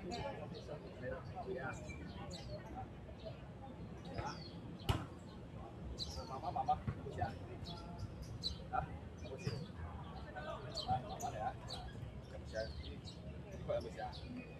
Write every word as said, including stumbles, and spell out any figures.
Ya. Mama, mama, bagus ya. Hah? Bagus ya. Nah, mama ya. Bagus ya. Ini kok bagus ya.